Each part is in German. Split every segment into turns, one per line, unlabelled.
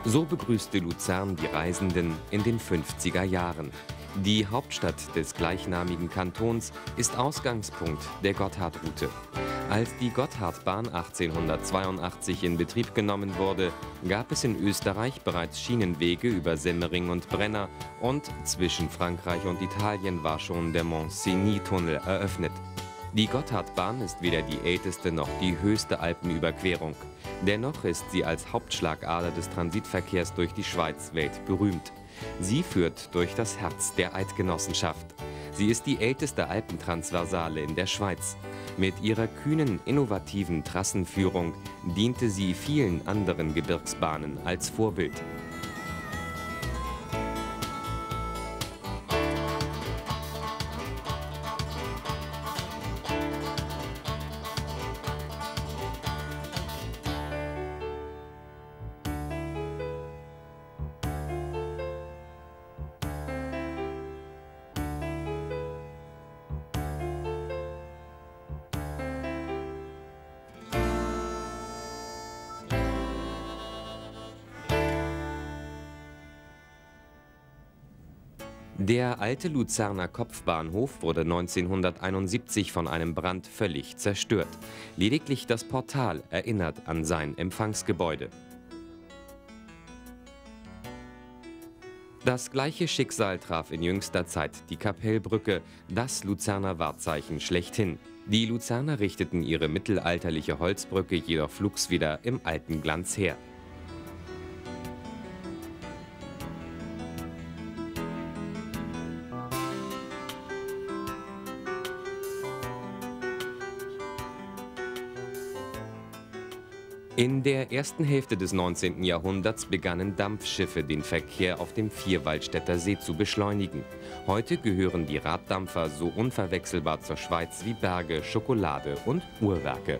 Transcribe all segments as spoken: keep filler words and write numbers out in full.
So begrüßte Luzern die Reisenden in den fünfziger Jahren. Die Hauptstadt des gleichnamigen Kantons ist Ausgangspunkt der Gotthardroute. Als die Gotthardbahn achtzehnhundertzweiundachtzig in Betrieb genommen wurde, gab es in Österreich bereits Schienenwege über Semmering und Brenner und zwischen Frankreich und Italien war schon der Mont-Cenis-Tunnel eröffnet. Die Gotthardbahn ist weder die älteste noch die höchste Alpenüberquerung. Dennoch ist sie als Hauptschlagader des Transitverkehrs durch die Schweiz weltberühmt. Sie führt durch das Herz der Eidgenossenschaft. Sie ist die älteste Alpentransversale in der Schweiz. Mit ihrer kühnen, innovativen Trassenführung diente sie vielen anderen Gebirgsbahnen als Vorbild. Der alte Luzerner Kopfbahnhof wurde neunzehnhunderteinundsiebzig von einem Brand völlig zerstört. Lediglich das Portal erinnert an sein Empfangsgebäude. Das gleiche Schicksal traf in jüngster Zeit die Kapellbrücke, das Luzerner Wahrzeichen schlechthin. Die Luzerner richteten ihre mittelalterliche Holzbrücke jedoch flugs wieder im alten Glanz her. In der ersten Hälfte des neunzehnten Jahrhunderts begannen Dampfschiffe den Verkehr auf dem Vierwaldstätter See zu beschleunigen. Heute gehören die Raddampfer so unverwechselbar zur Schweiz wie Berge, Schokolade und Uhrwerke.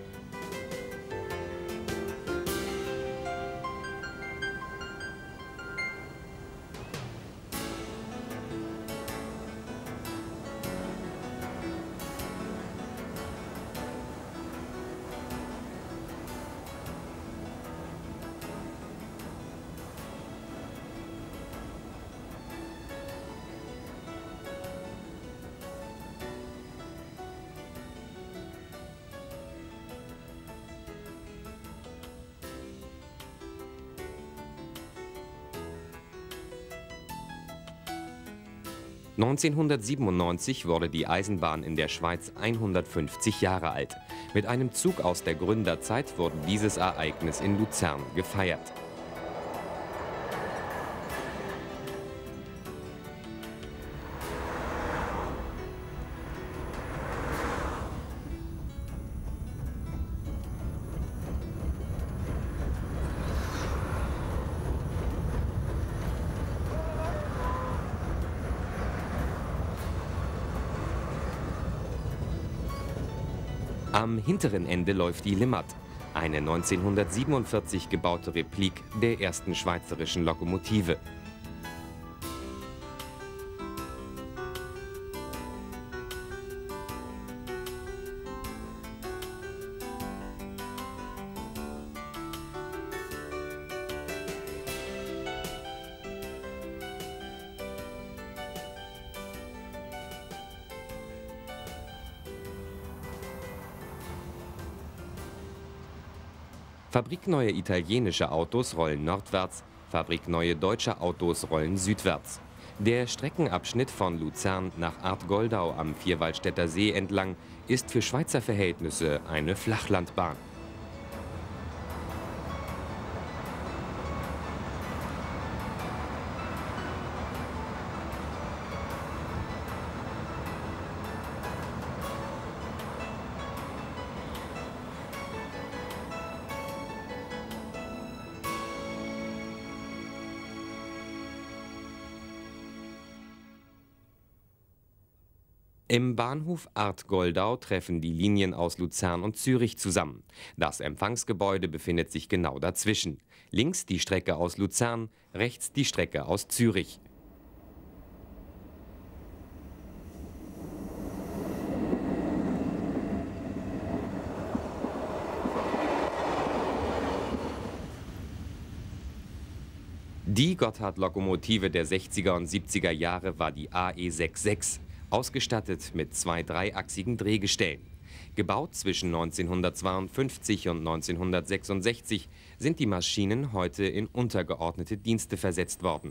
neunzehnhundertsiebenundneunzig wurde die Eisenbahn in der Schweiz hundertfünfzig Jahre alt. Mit einem Zug aus der Gründerzeit wurde dieses Ereignis in Luzern gefeiert. Am hinteren Ende läuft die Limmat, eine neunzehnhundertsiebenundvierzig gebaute Replik der ersten schweizerischen Lokomotive. Fabrikneue italienische Autos rollen nordwärts, fabrikneue deutsche Autos rollen südwärts. Der Streckenabschnitt von Luzern nach Artgoldau am Vierwaldstätter See entlang ist für Schweizer Verhältnisse eine Flachlandbahn. Im Bahnhof Artgoldau treffen die Linien aus Luzern und Zürich zusammen. Das Empfangsgebäude befindet sich genau dazwischen. Links die Strecke aus Luzern, rechts die Strecke aus Zürich. Die Gotthard-Lokomotive der sechziger und siebziger Jahre war die A E sechsundsechzig, ausgestattet mit zwei dreiachsigen Drehgestellen. Gebaut zwischen neunzehnhundertzweiundfünfzig und neunzehnhundertsechsundsechzig sind die Maschinen heute in untergeordnete Dienste versetzt worden.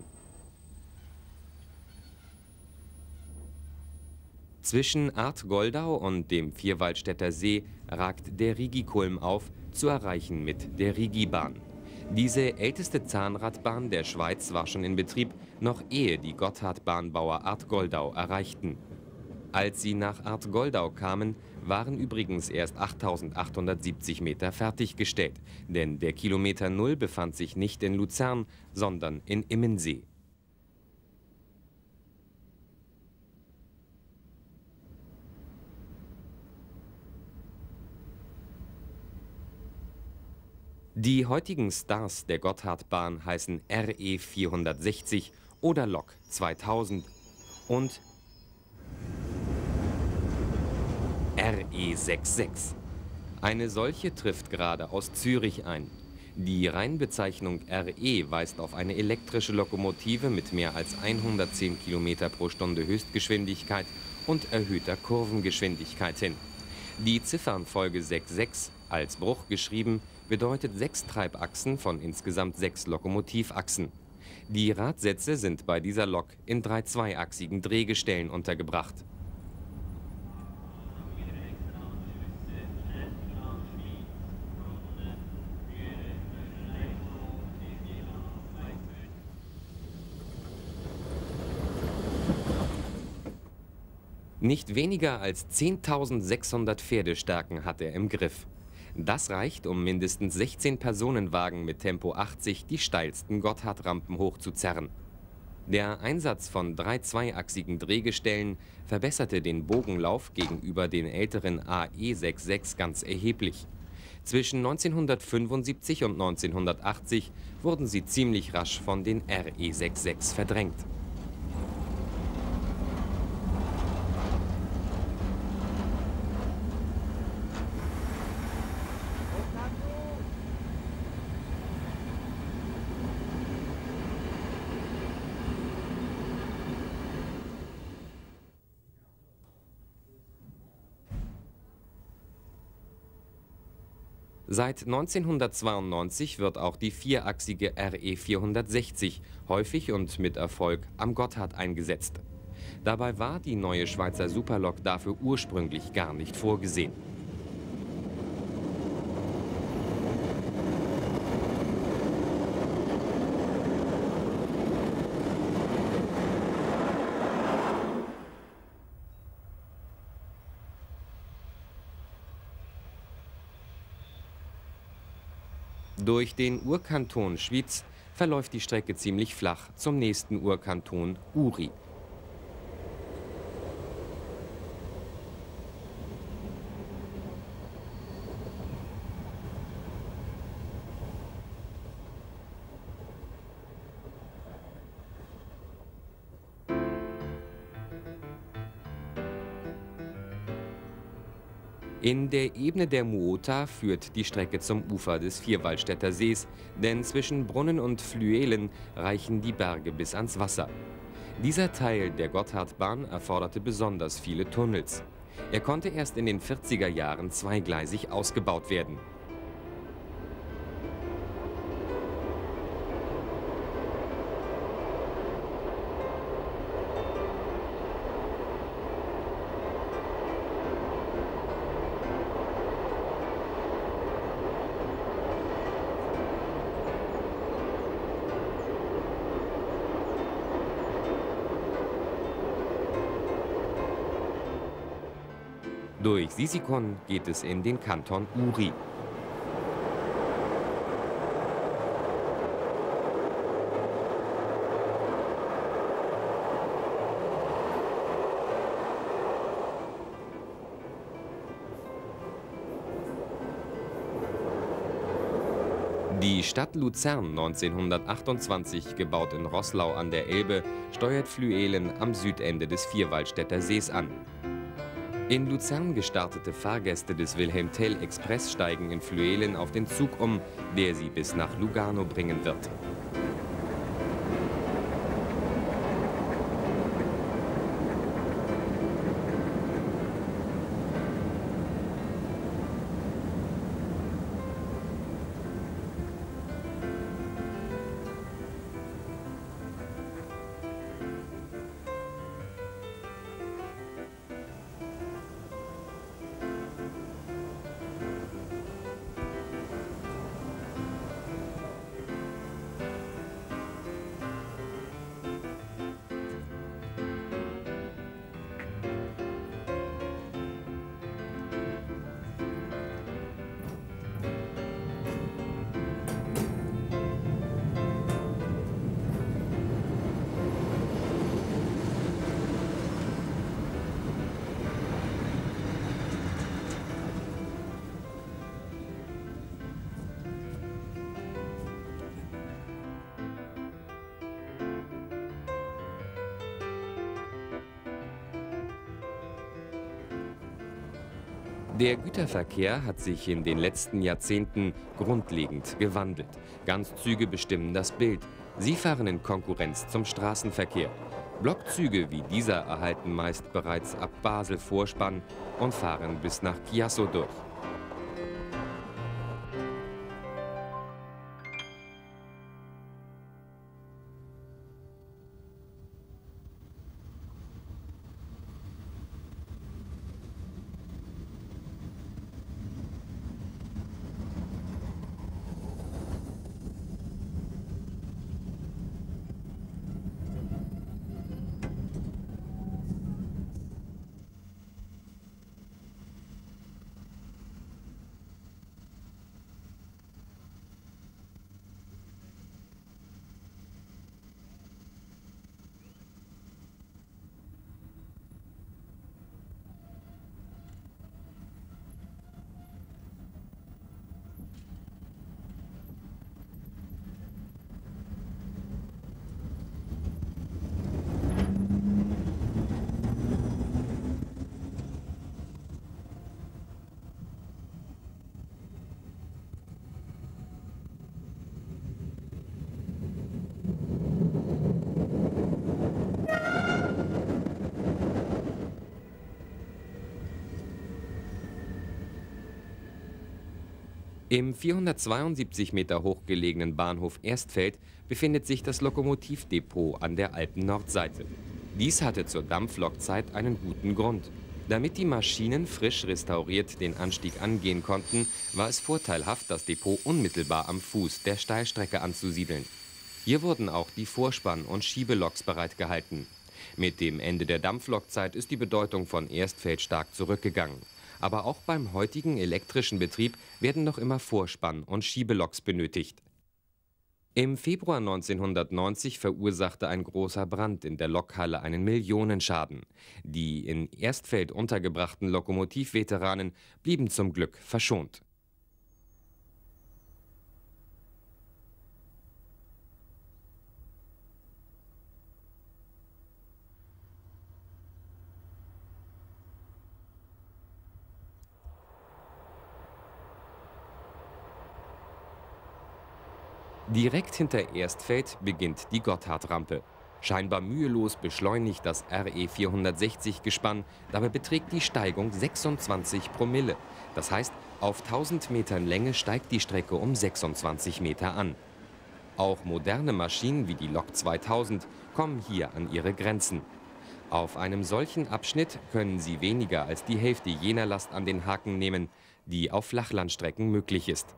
Zwischen Arth-Goldau und dem Vierwaldstätter See ragt der Rigi-Kulm auf, zu erreichen mit der Rigi-Bahn. Diese älteste Zahnradbahn der Schweiz war schon in Betrieb, noch ehe die Gotthard-Bahnbauer Arth-Goldau erreichten. Als sie nach Arth-Goldau kamen, waren übrigens erst achttausendachthundertsiebzig Meter fertiggestellt, denn der Kilometer Null befand sich nicht in Luzern, sondern in Immensee. Die heutigen Stars der Gotthardbahn heißen R E vierhundertsechzig oder Lok zweitausend und R E sechsundsechzig. Eine solche trifft gerade aus Zürich ein. Die Reinbezeichnung R E weist auf eine elektrische Lokomotive mit mehr als hundertzehn Kilometer pro Stunde Höchstgeschwindigkeit und erhöhter Kurvengeschwindigkeit hin. Die Ziffernfolge sechsundsechzig, als Bruch geschrieben, bedeutet sechs Treibachsen von insgesamt sechs Lokomotivachsen. Die Radsätze sind bei dieser Lok in drei zweiachsigen Drehgestellen untergebracht. Nicht weniger als zehntausendsechshundert Pferdestärken hat er im Griff. Das reicht, um mindestens sechzehn Personenwagen mit Tempo achtzig die steilsten Gotthardrampen hochzuzerren. Der Einsatz von drei zweiachsigen Drehgestellen verbesserte den Bogenlauf gegenüber den älteren A E sechsundsechzig ganz erheblich. Zwischen neunzehnhundertfünfundsiebzig und neunzehnhundertachtzig wurden sie ziemlich rasch von den R E sechsundsechzig verdrängt. Seit neunzehnhundertzweiundneunzig wird auch die vierachsige R E vierhundertsechzig häufig und mit Erfolg am Gotthard eingesetzt. Dabei war die neue Schweizer Superlok dafür ursprünglich gar nicht vorgesehen. Durch den Urkanton Schwyz verläuft die Strecke ziemlich flach zum nächsten Urkanton Uri. In der Ebene der Muota führt die Strecke zum Ufer des Vierwaldstätter Sees, denn zwischen Brunnen und Flüelen reichen die Berge bis ans Wasser. Dieser Teil der Gotthardbahn erforderte besonders viele Tunnels. Er konnte erst in den vierziger Jahren zweigleisig ausgebaut werden. Durch Sisikon geht es in den Kanton Uri. Die Stadt Luzern, neunzehnhundertachtundzwanzig gebaut in Roßlau an der Elbe, steuert Flüelen am Südende des Vierwaldstätter Sees an. In Luzern gestartete Fahrgäste des Wilhelm Tell Express steigen in Flüelen auf den Zug um, der sie bis nach Lugano bringen wird. Der Güterverkehr hat sich in den letzten Jahrzehnten grundlegend gewandelt. Ganzzüge bestimmen das Bild. Sie fahren in Konkurrenz zum Straßenverkehr. Blockzüge wie dieser erhalten meist bereits ab Basel Vorspann und fahren bis nach Chiasso durch. Im vierhundertzweiundsiebzig Meter hoch gelegenen Bahnhof Erstfeld befindet sich das Lokomotivdepot an der Alpen-Nordseite. Dies hatte zur Dampflokzeit einen guten Grund. Damit die Maschinen frisch restauriert den Anstieg angehen konnten, war es vorteilhaft, das Depot unmittelbar am Fuß der Steilstrecke anzusiedeln. Hier wurden auch die Vorspann- und Schiebeloks bereitgehalten. Mit dem Ende der Dampflokzeit ist die Bedeutung von Erstfeld stark zurückgegangen. Aber auch beim heutigen elektrischen Betrieb werden noch immer Vorspann- und Schiebeloks benötigt. Im Februar neunzehnhundertneunzig verursachte ein großer Brand in der Lokhalle einen Millionenschaden. Die in Erstfeld untergebrachten Lokomotivveteranen blieben zum Glück verschont. Direkt hinter Erstfeld beginnt die Gotthardrampe. Scheinbar mühelos beschleunigt das R E vierhundertsechzig-Gespann, dabei beträgt die Steigung sechsundzwanzig Promille. Das heißt, auf tausend Metern Länge steigt die Strecke um sechsundzwanzig Meter an. Auch moderne Maschinen wie die Lok zweitausend kommen hier an ihre Grenzen. Auf einem solchen Abschnitt können sie weniger als die Hälfte jener Last an den Haken nehmen, die auf Flachlandstrecken möglich ist.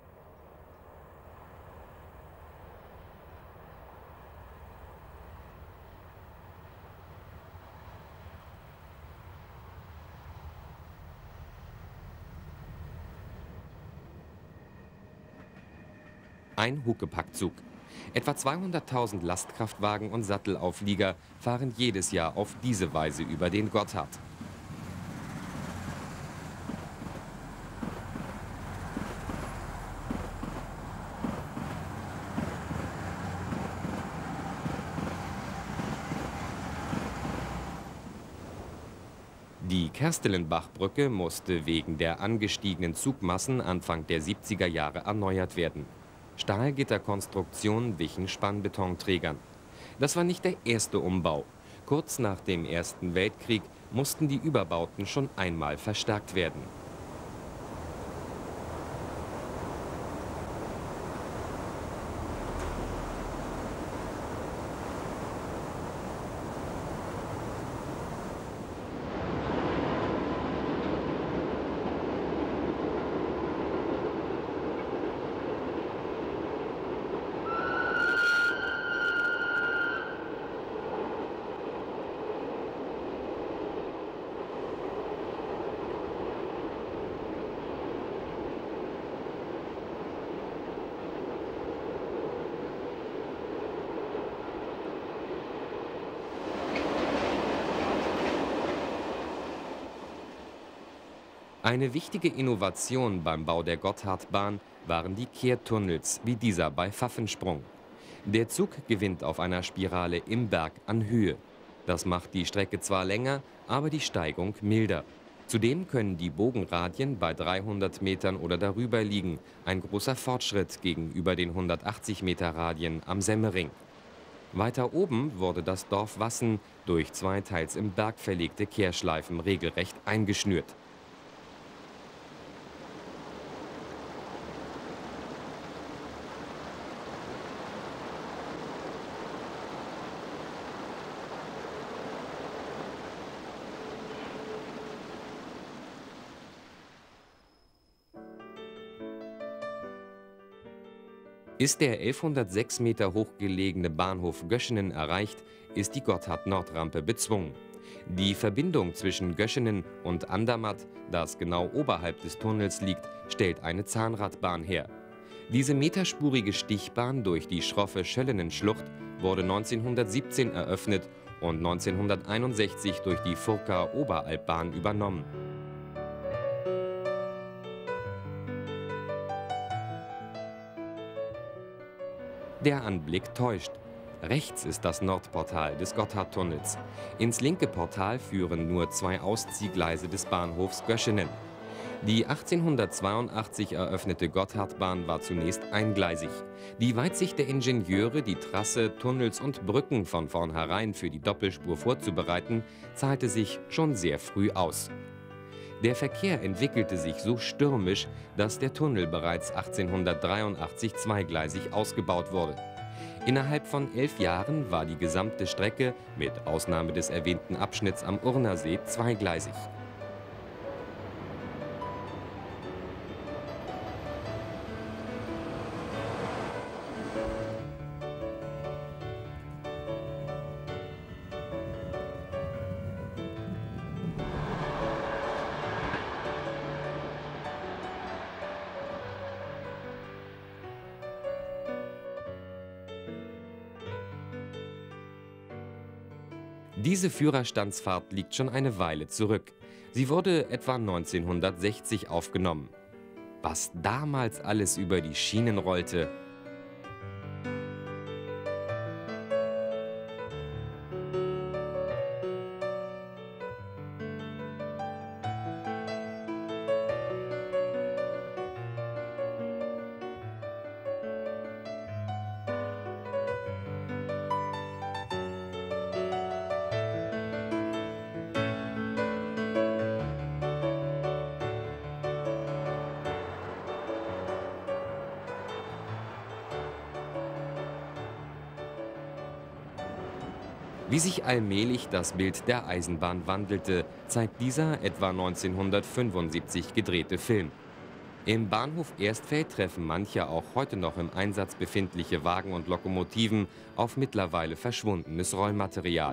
Ein Huckepackzug. Etwa zweihunderttausend Lastkraftwagen und Sattelauflieger fahren jedes Jahr auf diese Weise über den Gotthard. Die Kerstelenbachbrücke musste wegen der angestiegenen Zugmassen Anfang der siebziger Jahre erneuert werden. Stahlgitterkonstruktionen wichen Spannbetonträgern. Das war nicht der erste Umbau. Kurz nach dem Ersten Weltkrieg mussten die Überbauten schon einmal verstärkt werden. Eine wichtige Innovation beim Bau der Gotthardbahn waren die Kehrtunnels, wie dieser bei Pfaffensprung. Der Zug gewinnt auf einer Spirale im Berg an Höhe. Das macht die Strecke zwar länger, aber die Steigung milder. Zudem können die Bogenradien bei dreihundert Metern oder darüber liegen, ein großer Fortschritt gegenüber den hundertachtzig Meter Radien am Semmering. Weiter oben wurde das Dorf Wassen durch zwei teils im Berg verlegte Kehrschleifen regelrecht eingeschnürt. Ist der elfhundertsechs Meter hoch gelegene Bahnhof Göschenen erreicht, ist die Gotthard-Nord-Rampe bezwungen. Die Verbindung zwischen Göschenen und Andermatt, das genau oberhalb des Tunnels liegt, stellt eine Zahnradbahn her. Diese meterspurige Stichbahn durch die schroffe Schöllenenschlucht wurde neunzehnhundertsiebzehn eröffnet und neunzehnhunderteinundsechzig durch die Furker Oberalbbahn übernommen. Der Anblick täuscht. Rechts ist das Nordportal des Gotthardtunnels. Ins linke Portal führen nur zwei Ausziehgleise des Bahnhofs Göschenen. Die achtzehnhundertzweiundachtzig eröffnete Gotthardbahn war zunächst eingleisig. Die Weitsicht der Ingenieure, die Trasse, Tunnels und Brücken von vornherein für die Doppelspur vorzubereiten, zahlte sich schon sehr früh aus. Der Verkehr entwickelte sich so stürmisch, dass der Tunnel bereits achtzehnhundertdreiundachtzig zweigleisig ausgebaut wurde. Innerhalb von elf Jahren war die gesamte Strecke, mit Ausnahme des erwähnten Abschnitts am Urnersee, zweigleisig. Diese Führerstandsfahrt liegt schon eine Weile zurück. Sie wurde etwa neunzehnhundertsechzig aufgenommen. Was damals alles über die Schienen rollte. Wie sich allmählich das Bild der Eisenbahn wandelte, zeigt dieser etwa neunzehnhundertfünfundsiebzig gedrehte Film. Im Bahnhof Erstfeld treffen manche auch heute noch im Einsatz befindliche Wagen und Lokomotiven auf mittlerweile verschwundenes Rollmaterial.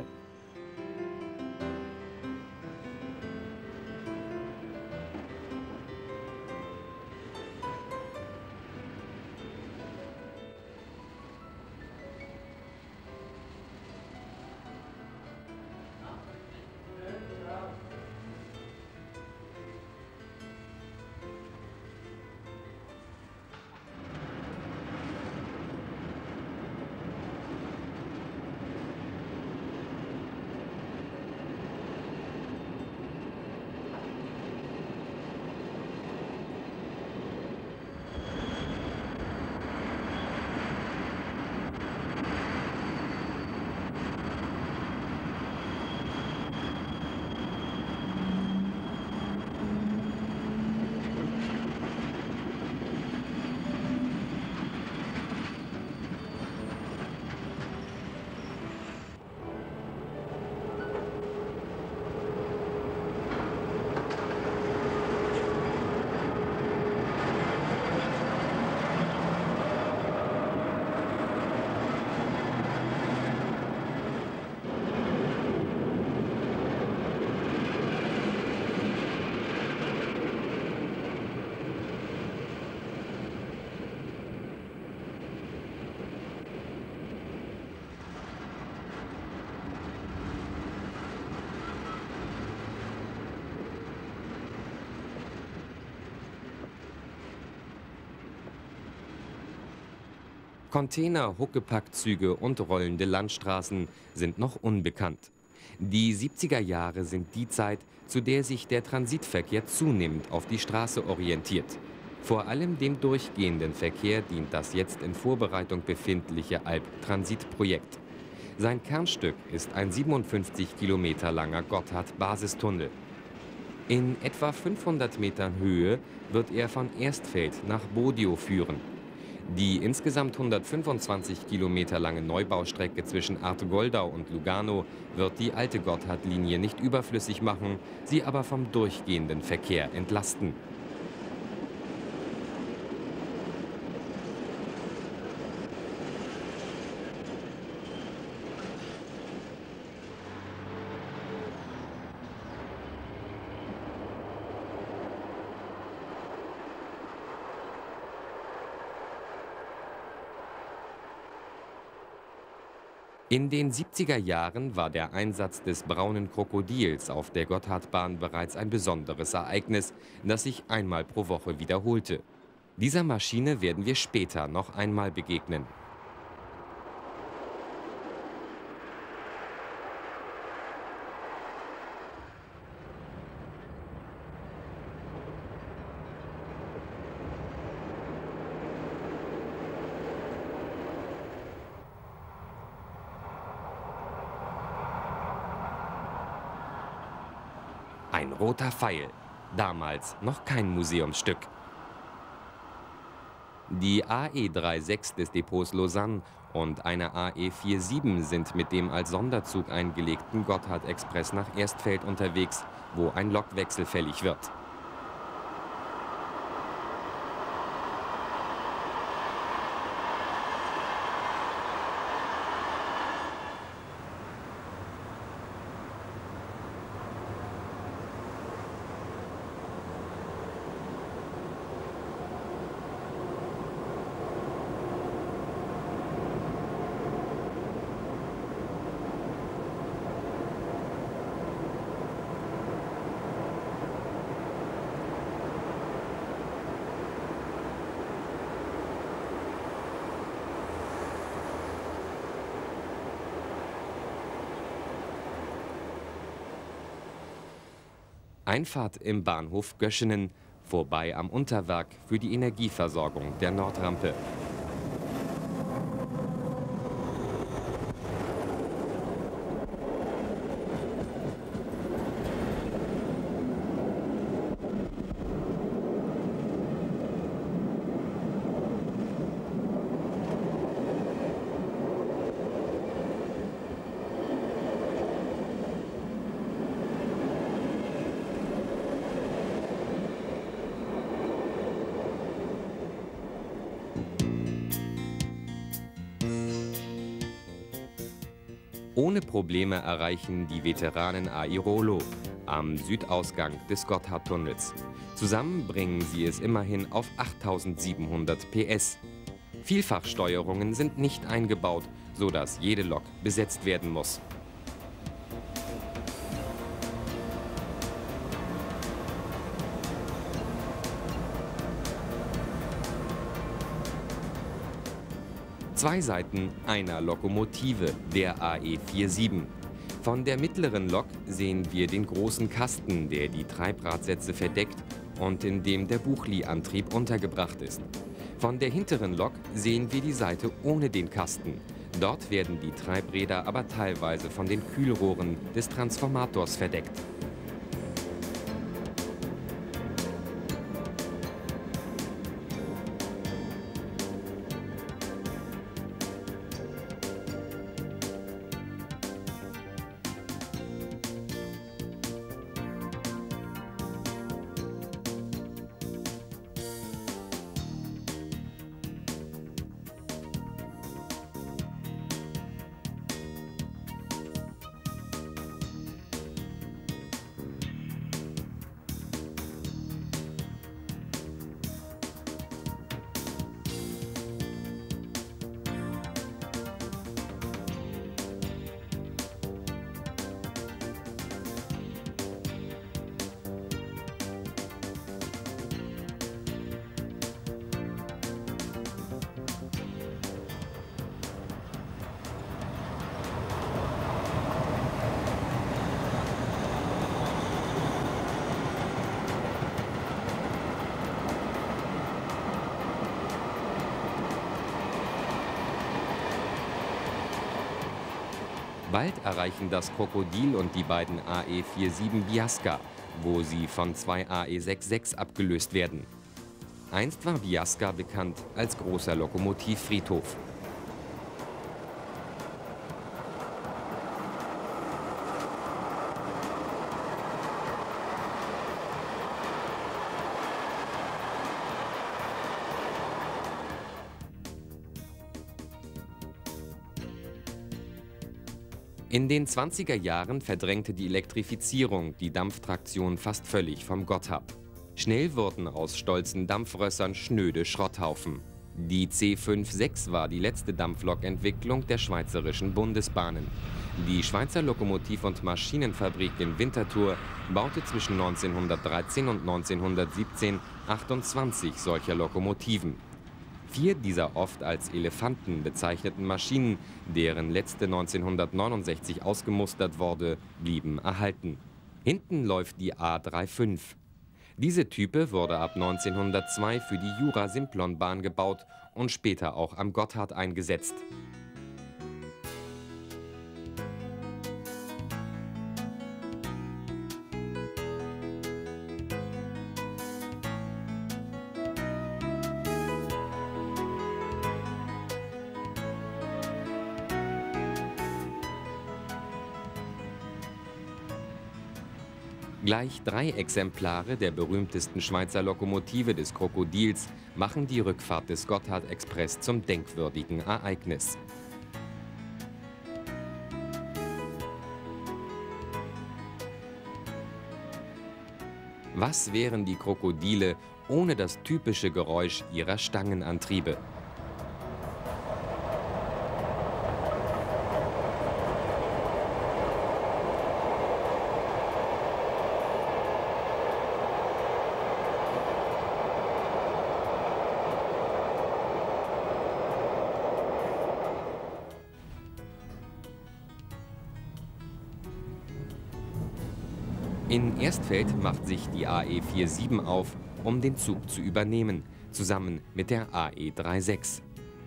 Container, Huckepackzüge und rollende Landstraßen sind noch unbekannt. Die siebziger Jahre sind die Zeit, zu der sich der Transitverkehr zunehmend auf die Straße orientiert. Vor allem dem durchgehenden Verkehr dient das jetzt in Vorbereitung befindliche Alp-Transitprojekt. Sein Kernstück ist ein siebenundfünfzig Kilometer langer Gotthard-Basistunnel. In etwa fünfhundert Metern Höhe wird er von Erstfeld nach Bodio führen. Die insgesamt hundertfünfundzwanzig Kilometer lange Neubaustrecke zwischen Artgoldau und Lugano wird die alte Gotthardlinie nicht überflüssig machen, sie aber vom durchgehenden Verkehr entlasten. In den siebziger Jahren war der Einsatz des braunen Krokodils auf der Gotthardbahn bereits ein besonderes Ereignis, das sich einmal pro Woche wiederholte. Dieser Maschine werden wir später noch einmal begegnen. Ein roter Pfeil, damals noch kein Museumsstück. Die A E sechsunddreißig des Depots Lausanne und eine A E siebenundvierzig sind mit dem als Sonderzug eingelegten Gotthard-Express nach Erstfeld unterwegs, wo ein Lokwechsel fällig wird. Einfahrt im Bahnhof Göschenen, vorbei am Unterwerk für die Energieversorgung der Nordrampe. Ohne Probleme erreichen die Veteranen Airolo am Südausgang des Gotthardtunnels. Zusammen bringen sie es immerhin auf achttausendsiebenhundert P S. Vielfachsteuerungen sind nicht eingebaut, sodass jede Lok besetzt werden muss. Zwei Seiten einer Lokomotive, der A E siebenundvierzig. Von der mittleren Lok sehen wir den großen Kasten, der die Treibradsätze verdeckt und in dem der Buchli-Antrieb untergebracht ist. Von der hinteren Lok sehen wir die Seite ohne den Kasten. Dort werden die Treibräder aber teilweise von den Kühlrohren des Transformators verdeckt. Bald erreichen das Krokodil und die beiden A E siebenundvierzig Biasca, wo sie von zwei A E sechsundsechzig abgelöst werden. Einst war Biasca bekannt als großer Lokomotivfriedhof. In den zwanziger Jahren verdrängte die Elektrifizierung die Dampftraktion fast völlig vom Gotthard. Schnell wurden aus stolzen Dampfrössern schnöde Schrotthaufen. Die C sechs war die letzte Dampflokentwicklung der Schweizerischen Bundesbahnen. Die Schweizer Lokomotiv- und Maschinenfabrik in Winterthur baute zwischen neunzehnhundertdreizehn und neunzehnhundertsiebzehn achtundzwanzig solcher Lokomotiven. Vier dieser oft als Elefanten bezeichneten Maschinen, deren letzte neunzehnhundertneunundsechzig ausgemustert wurde, blieben erhalten. Hinten läuft die A fünfunddreißig. Diese Type wurde ab neunzehnhundertzwei für die Jura-Simplon-Bahn gebaut und später auch am Gotthard eingesetzt. Gleich drei Exemplare der berühmtesten Schweizer Lokomotive des Krokodils machen die Rückfahrt des Gotthard-Express zum denkwürdigen Ereignis. Was wären die Krokodile ohne das typische Geräusch ihrer Stangenantriebe? In Erstfeld macht sich die A E siebenundvierzig auf, um den Zug zu übernehmen, zusammen mit der A E sechsunddreißig.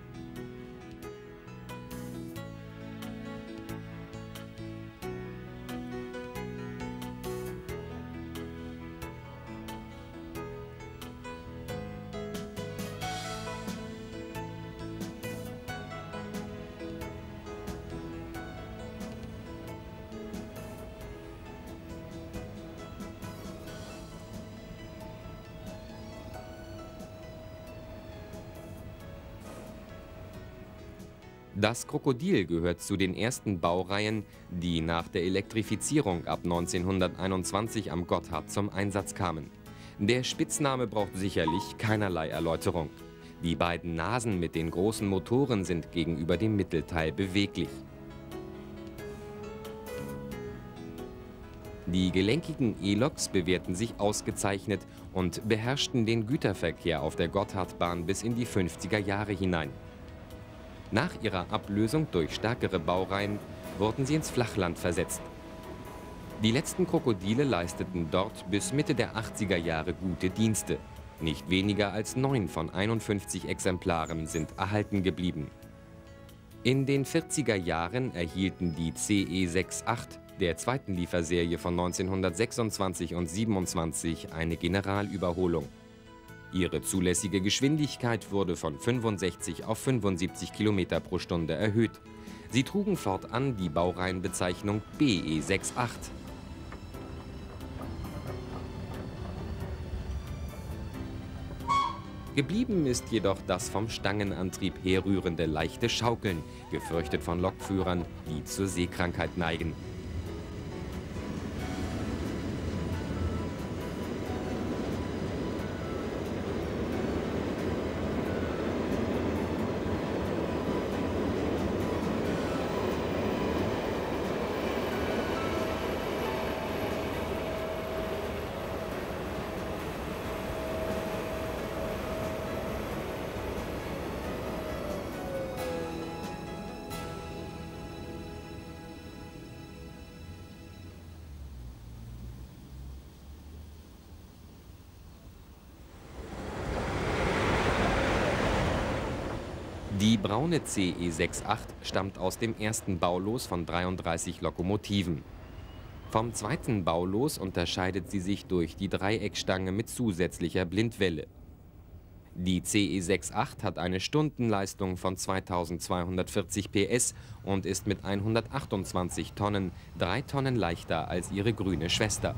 Das Krokodil gehört zu den ersten Baureihen, die nach der Elektrifizierung ab neunzehnhunderteinundzwanzig am Gotthard zum Einsatz kamen. Der Spitzname braucht sicherlich keinerlei Erläuterung. Die beiden Nasen mit den großen Motoren sind gegenüber dem Mittelteil beweglich. Die gelenkigen E-Loks bewährten sich ausgezeichnet und beherrschten den Güterverkehr auf der Gotthardbahn bis in die fünfziger Jahre hinein. Nach ihrer Ablösung durch stärkere Baureihen wurden sie ins Flachland versetzt. Die letzten Krokodile leisteten dort bis Mitte der achtziger Jahre gute Dienste. Nicht weniger als neun von einundfünfzig Exemplaren sind erhalten geblieben. In den vierziger Jahren erhielten die C E achtundsechzig der zweiten Lieferserie von neunzehnhundertsechsundzwanzig und siebenundzwanzig eine Generalüberholung. Ihre zulässige Geschwindigkeit wurde von fünfundsechzig auf fünfundsiebzig Kilometer pro Stunde erhöht. Sie trugen fortan die Baureihenbezeichnung B E achtundsechzig. Geblieben ist jedoch das vom Stangenantrieb herrührende leichte Schaukeln, gefürchtet von Lokführern, die zur Seekrankheit neigen. Die braune C E acht stammt aus dem ersten Baulos von dreiunddreißig Lokomotiven. Vom zweiten Baulos unterscheidet sie sich durch die Dreieckstange mit zusätzlicher Blindwelle. Die C E acht hat eine Stundenleistung von zweitausendzweihundertvierzig P S und ist mit hundertachtundzwanzig Tonnen drei Tonnen leichter als ihre grüne Schwester.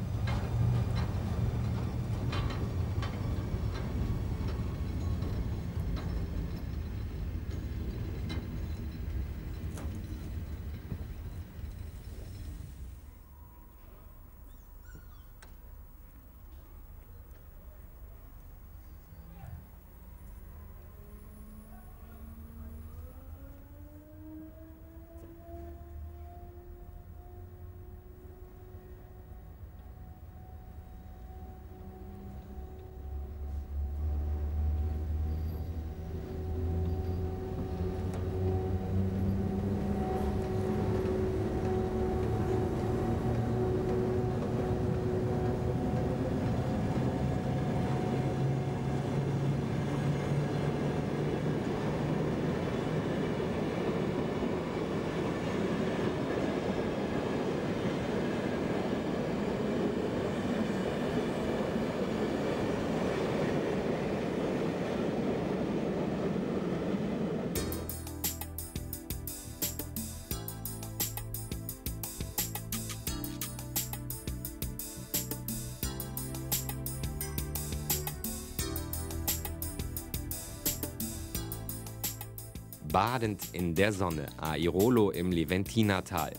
Badend in der Sonne, Airolo im Leventiner-Tal.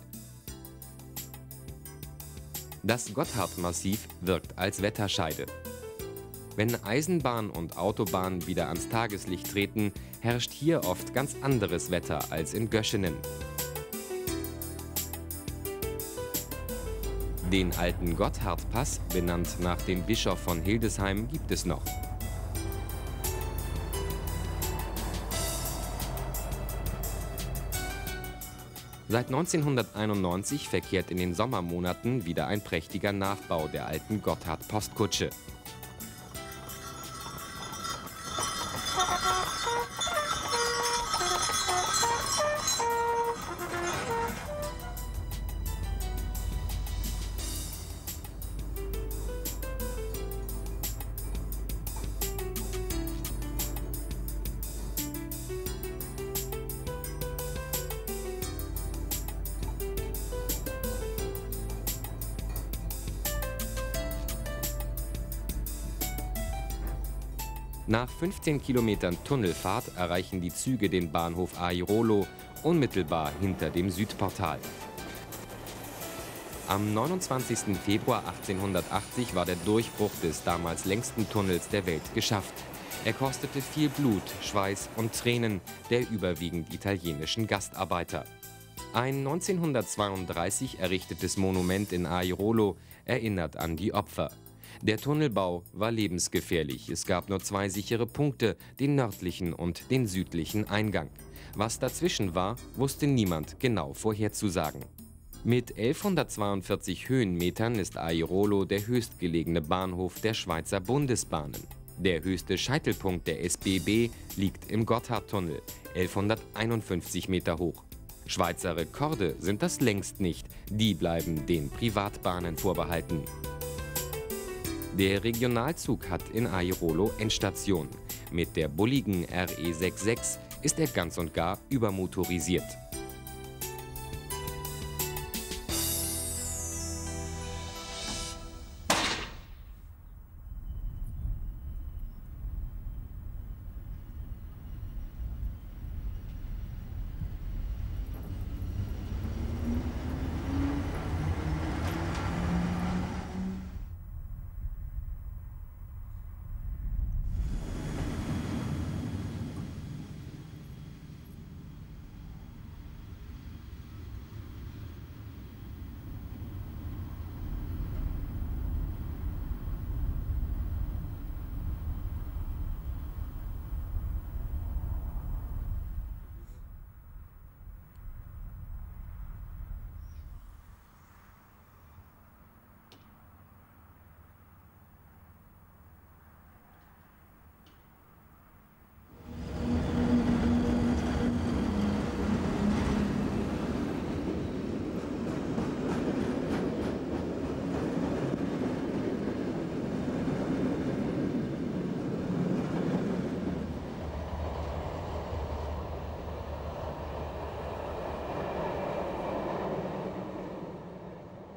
Das Gotthardmassiv wirkt als Wetterscheide. Wenn Eisenbahn und Autobahn wieder ans Tageslicht treten, herrscht hier oft ganz anderes Wetter als in Göschenen. Den alten Gotthardpass, benannt nach dem Bischof von Hildesheim, gibt es noch. Seit neunzehnhunderteinundneunzig verkehrt in den Sommermonaten wieder ein prächtiger Nachbau der alten Gotthard-Postkutsche. Nach fünfzehn Kilometern Tunnelfahrt erreichen die Züge den Bahnhof Airolo unmittelbar hinter dem Südportal. Am neunundzwanzigsten Februar achtzehnhundertachtzig war der Durchbruch des damals längsten Tunnels der Welt geschafft. Er kostete viel Blut, Schweiß und Tränen der überwiegend italienischen Gastarbeiter. Ein neunzehnhundertzweiunddreißig errichtetes Monument in Airolo erinnert an die Opfer. Der Tunnelbau war lebensgefährlich. Es gab nur zwei sichere Punkte, den nördlichen und den südlichen Eingang. Was dazwischen war, wusste niemand genau vorherzusagen. Mit elfhundertzweiundvierzig Höhenmetern ist Airolo der höchstgelegene Bahnhof der Schweizer Bundesbahnen. Der höchste Scheitelpunkt der S B B liegt im Gotthardtunnel, elfhunderteinundfünfzig Meter hoch. Schweizer Rekorde sind das längst nicht, die bleiben den Privatbahnen vorbehalten. Der Regionalzug hat in Airolo Endstation. Mit der bulligen R E sechsundsechzig ist er ganz und gar übermotorisiert.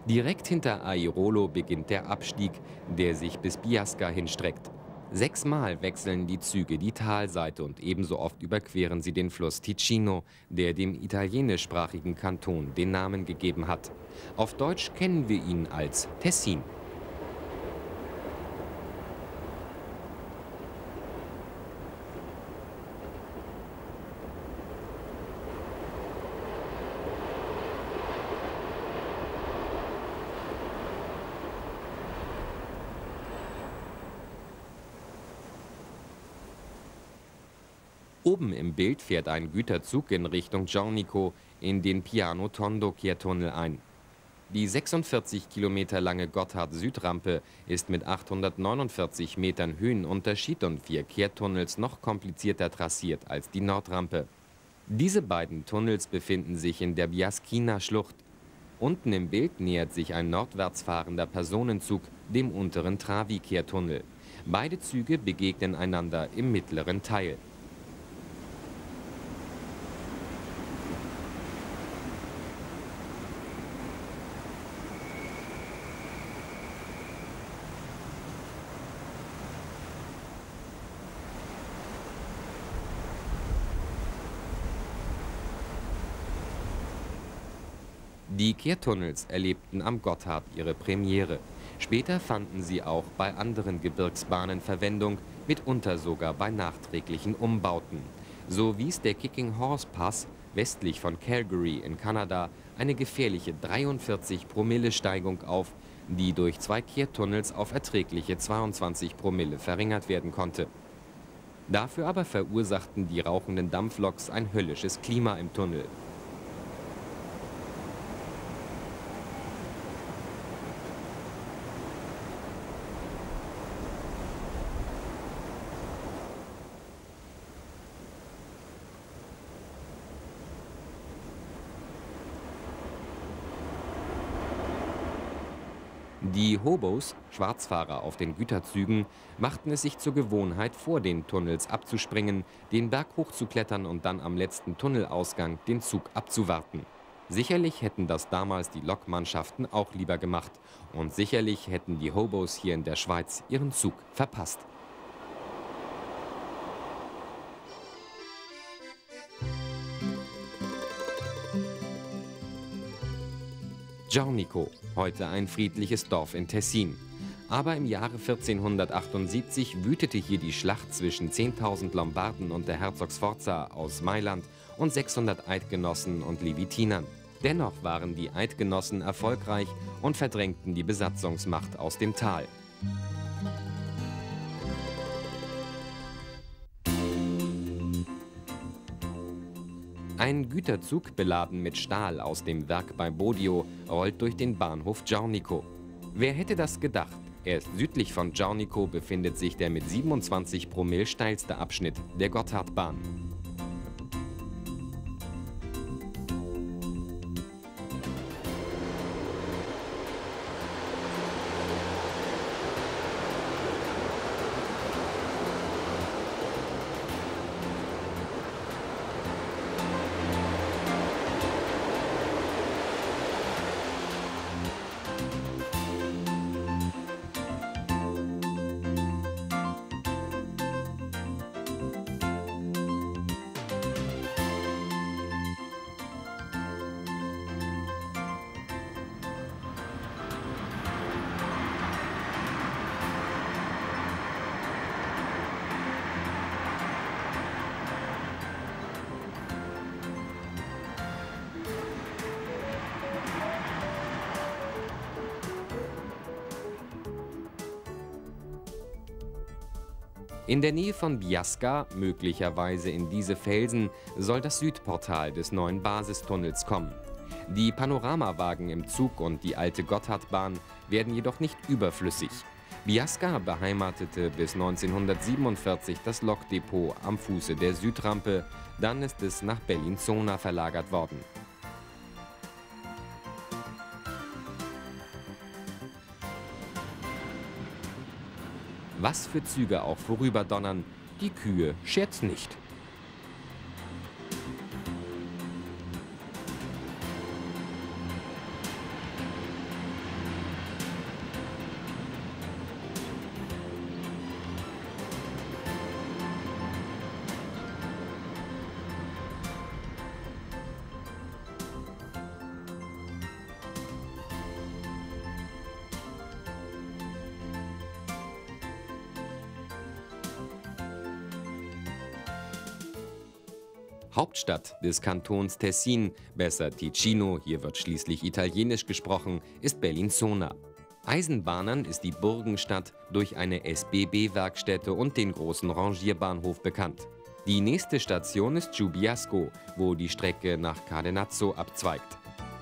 Direkt hinter Airolo beginnt der Abstieg, der sich bis Biasca hinstreckt. Sechsmal wechseln die Züge die Talseite und ebenso oft überqueren sie den Fluss Ticino, der dem italienischsprachigen Kanton den Namen gegeben hat. Auf Deutsch kennen wir ihn als Tessin. Oben im Bild fährt ein Güterzug in Richtung Giornico in den Piano Tondo Kehrtunnel ein. Die sechsundvierzig Kilometer lange Gotthard-Südrampe ist mit achthundertneunundvierzig Metern Höhenunterschied und vier Kehrtunnels noch komplizierter trassiert als die Nordrampe. Diese beiden Tunnels befinden sich in der Biaschina-Schlucht. Unten im Bild nähert sich ein nordwärts fahrender Personenzug dem unteren Travi-Kehrtunnel. Beide Züge begegnen einander im mittleren Teil. Die Kehrtunnels erlebten am Gotthard ihre Premiere. Später fanden sie auch bei anderen Gebirgsbahnen Verwendung, mitunter sogar bei nachträglichen Umbauten. So wies der Kicking Horse Pass westlich von Calgary in Kanada eine gefährliche dreiundvierzig Promille Steigung auf, die durch zwei Kehrtunnels auf erträgliche zweiundzwanzig Promille verringert werden konnte. Dafür aber verursachten die rauchenden Dampfloks ein höllisches Klima im Tunnel. Die Hobos, Schwarzfahrer auf den Güterzügen, machten es sich zur Gewohnheit, vor den Tunnels abzuspringen, den Berg hochzuklettern und dann am letzten Tunnelausgang den Zug abzuwarten. Sicherlich hätten das damals die Lokmannschaften auch lieber gemacht. Und sicherlich hätten die Hobos hier in der Schweiz ihren Zug verpasst. Giornico, heute ein friedliches Dorf in Tessin. Aber im Jahre vierzehnhundertachtundsiebzig wütete hier die Schlacht zwischen zehntausend Lombarden und der Herzogsforza aus Mailand und sechshundert Eidgenossen und Levitinern. Dennoch waren die Eidgenossen erfolgreich und verdrängten die Besatzungsmacht aus dem Tal. Ein Güterzug beladen mit Stahl aus dem Werk bei Bodio rollt durch den Bahnhof Giornico. Wer hätte das gedacht? Erst südlich von Giornico befindet sich der mit siebenundzwanzig Promille steilste Abschnitt der Gotthardbahn. In der Nähe von Biasca, möglicherweise in diese Felsen, soll das Südportal des neuen Basistunnels kommen. Die Panoramawagen im Zug und die alte Gotthardbahn werden jedoch nicht überflüssig. Biasca beheimatete bis neunzehnhundertsiebenundvierzig das Lokdepot am Fuße der Südrampe, dann ist es nach Bellinzona verlagert worden. Was für Züge auch vorüberdonnern, die Kühe schert's nicht. Hauptstadt des Kantons Tessin, besser Ticino, hier wird schließlich Italienisch gesprochen, ist Bellinzona. Eisenbahnern ist die Burgenstadt durch eine S B B-Werkstätte und den großen Rangierbahnhof bekannt. Die nächste Station ist Giubiasco, wo die Strecke nach Cadenazzo abzweigt.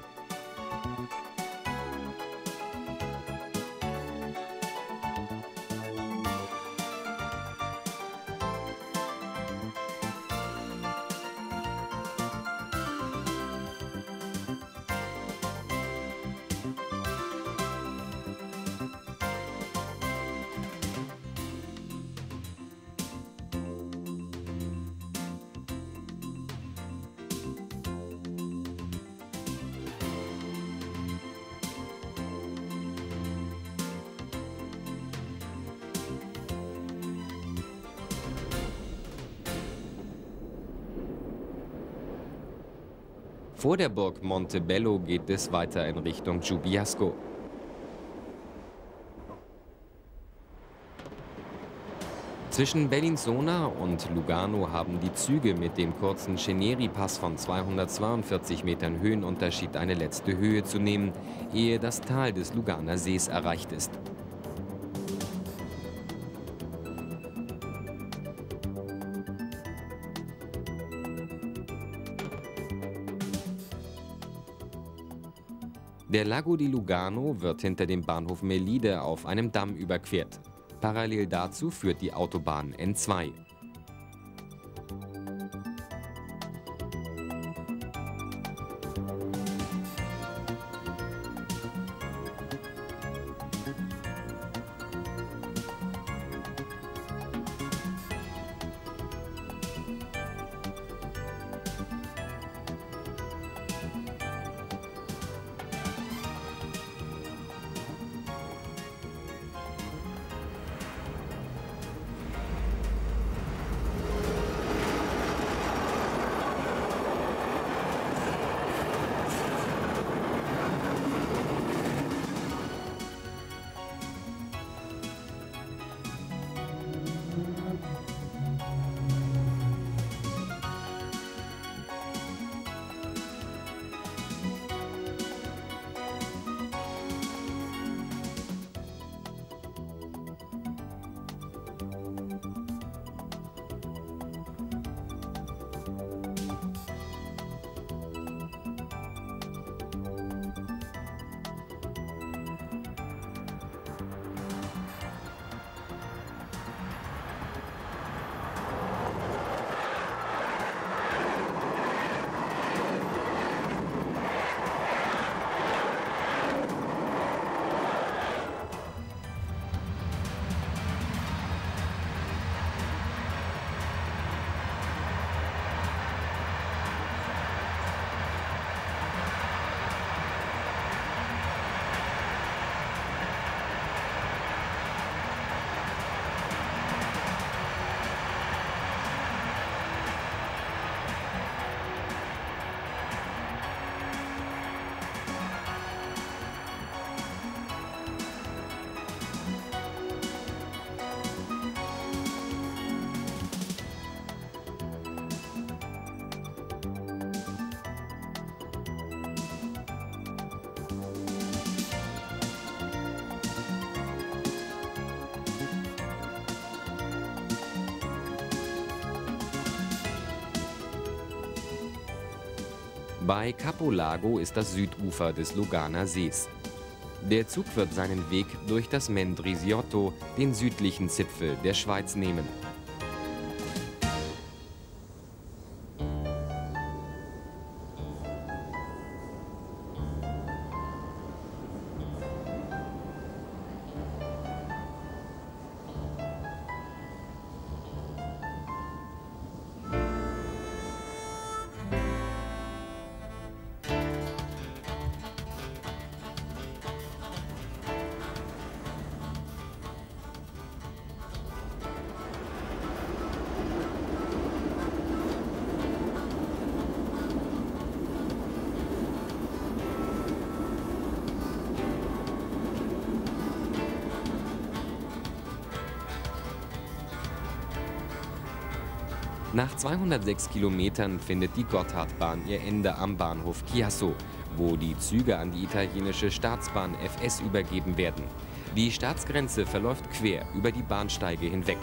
Vor der Burg Montebello geht es weiter in Richtung Giubiasco. Zwischen Bellinzona und Lugano haben die Züge mit dem kurzen Cenieri-Pass von zweihundertzweiundvierzig Metern Höhenunterschied eine letzte Höhe zu nehmen, ehe das Tal des Luganer Sees erreicht ist. Der Lago di Lugano wird hinter dem Bahnhof Melide auf einem Damm überquert. Parallel dazu führt die Autobahn N zwei. Bei Capolago ist das Südufer des Luganer Sees. Der Zug wird seinen Weg durch das Mendrisiotto, den südlichen Zipfel der Schweiz, nehmen. Nach zweihundertsechs Kilometern findet die Gotthardbahn ihr Ende am Bahnhof Chiasso, wo die Züge an die italienische Staatsbahn F S übergeben werden. Die Staatsgrenze verläuft quer über die Bahnsteige hinweg.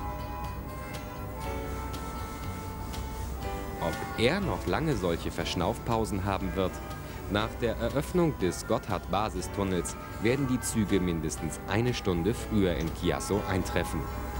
Ob er noch lange solche Verschnaufpausen haben wird? Nach der Eröffnung des Gotthard-Basistunnels werden die Züge mindestens eine Stunde früher in Chiasso eintreffen.